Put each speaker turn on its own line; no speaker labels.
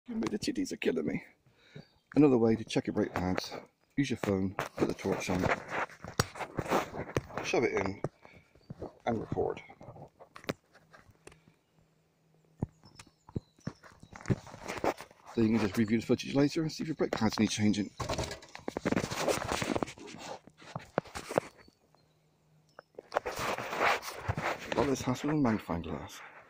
The titties are killing me. Another way to check your brake pads, use your phone, put the torch on, shove it in, and record. So you can just review the footage later and see if your brake pads need changing. A lot less hassle than magnifying glass.